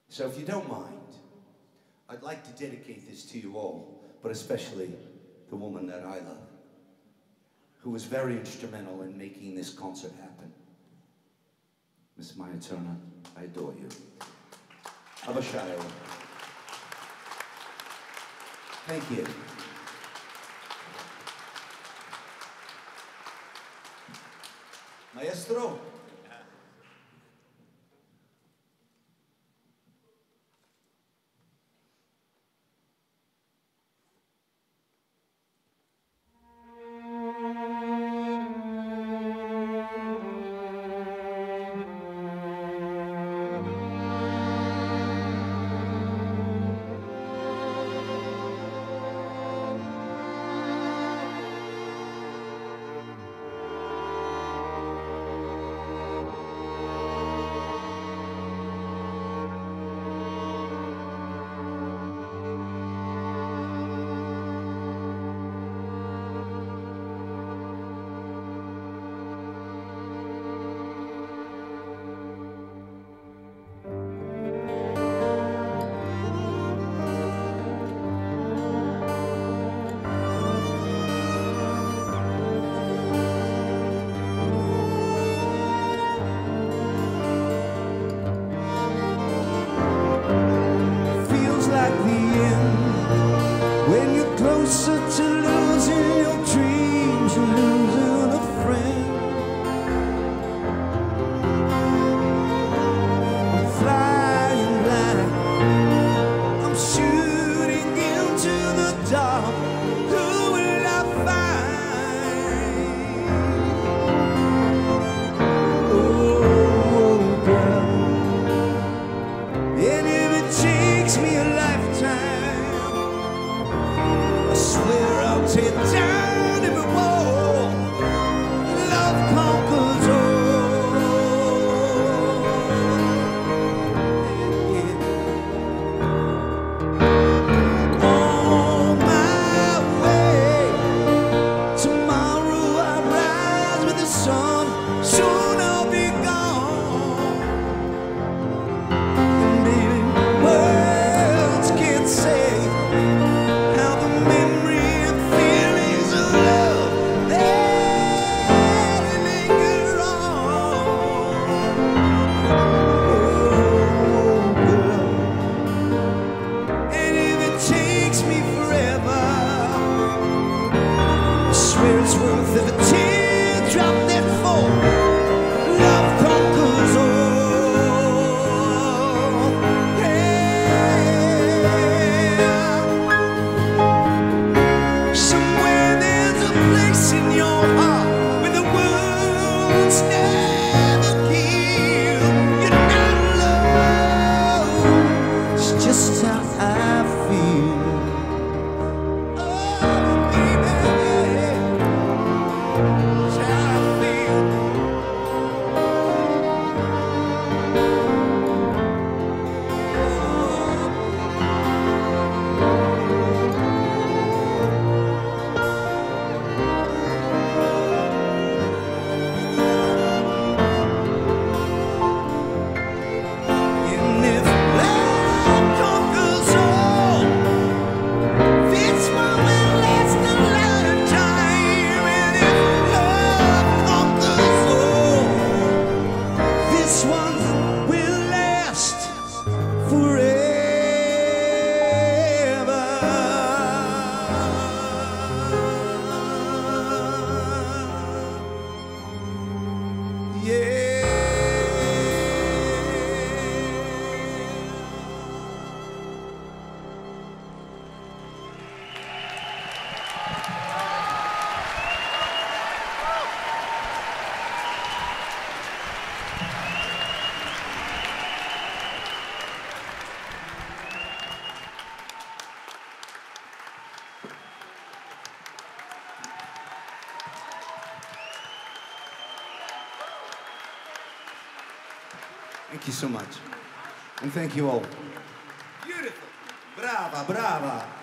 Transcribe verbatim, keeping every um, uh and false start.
So if you don't mind, I'd like to dedicate this to you all, but especially the woman that I love, who was very instrumental in making this concert happen. Miss Maya Turner, I adore you. Abba Shire. Thank you. Maestro. To losing your dreams and losing a friend. I'm flying blind, I'm shooting into the dark. Who will I find? Oh, girl. And if it takes me a lifetime, I swear I'll tear down every wall. Love conquers all. On my way, tomorrow I rise with the sun. Soon I'll be gone. And baby, words can't say how the memory and feelings of love they linger on. Oh, girl. And if it takes me forever, I swear it's worth every teardrop that falls. Love conquers all. Yeah. Somewhere there's a place in your heart where the wounds never heal. You're not alone. It's just how I feel. Oh, baby, it's how I feel. And if love conquers all, this one will last a lifetime. And if love conquers all, this one will last forever. Thank you so much. And thank you all. Beautiful. Brava, brava.